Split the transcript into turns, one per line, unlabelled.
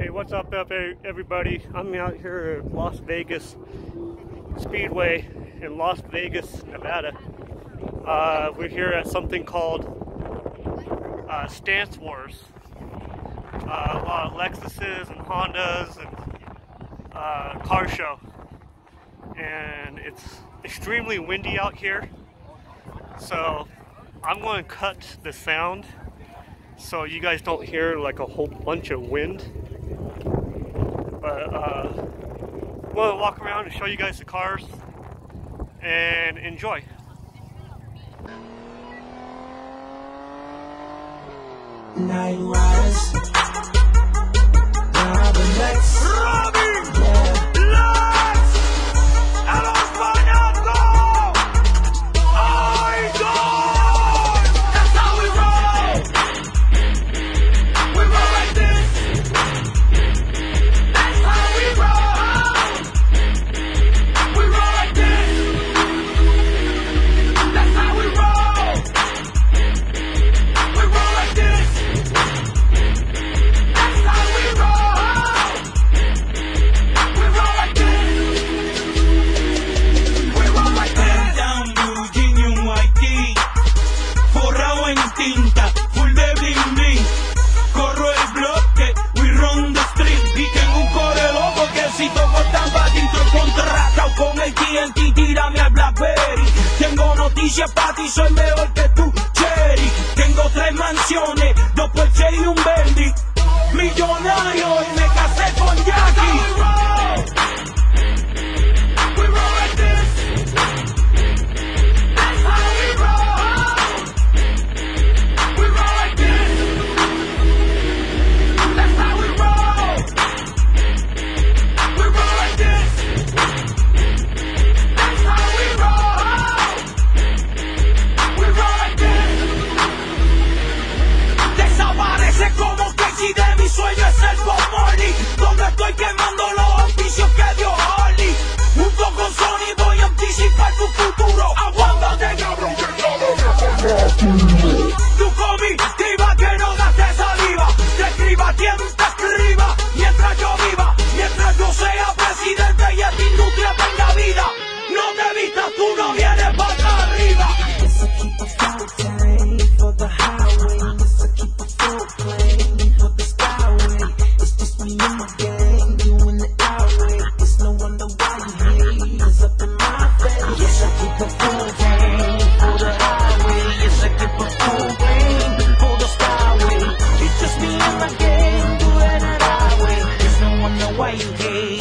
Hey, what's up, everybody? I'm out here at Las Vegas Speedway in Las Vegas, Nevada. We're here at something called Stance Wars. A lot of Lexuses and Hondas and car show. And it's extremely windy out here, so I'm going to cut the sound so you guys don't hear like a whole bunch of wind. But I'm going to walk around and show you guys the cars and enjoy.
Night rise. Now the next tírame al Blackberry. Tengo noticias para ti, soy mejor que tú, Cherry. Tengo 3 mansiones, 2 Porsche y un Bentley. Millonario y me casé con Jackie. De mi sueño es el Bob Marley, donde estoy quemando los oficios que dio Harley. Junto con Sony voy a anticipar tu futuro. Aguántate, cabrón, tu comitiva que no gaste saliva. Te escriba quien te escriba, mientras yo viva, mientras yo sea presidente y esta industria tenga vida. No te vistas, tú no vienes para arriba. Why you hate?